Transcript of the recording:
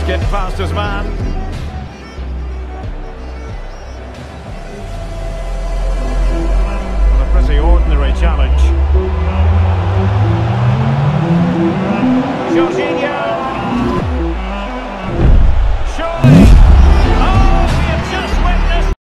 getting past his man. Well, a pretty ordinary challenge.